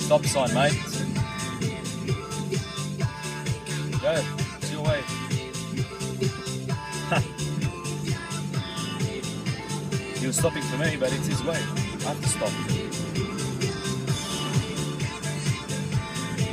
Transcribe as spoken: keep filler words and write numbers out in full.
stop sign, mate. Go, it's your way. He was stopping for me, but it's his way. I have to stop.